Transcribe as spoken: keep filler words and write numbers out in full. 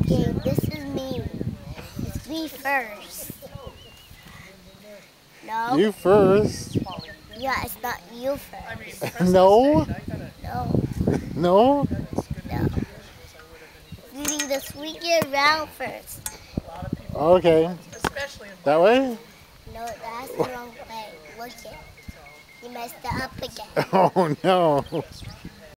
Okay, this is me. It's me first. No? You first. Yeah, it's not you first. No? No. No? No. You need to swing it around first. Okay. That way? No, that's the wrong way. Look it. You messed it up again. Oh no.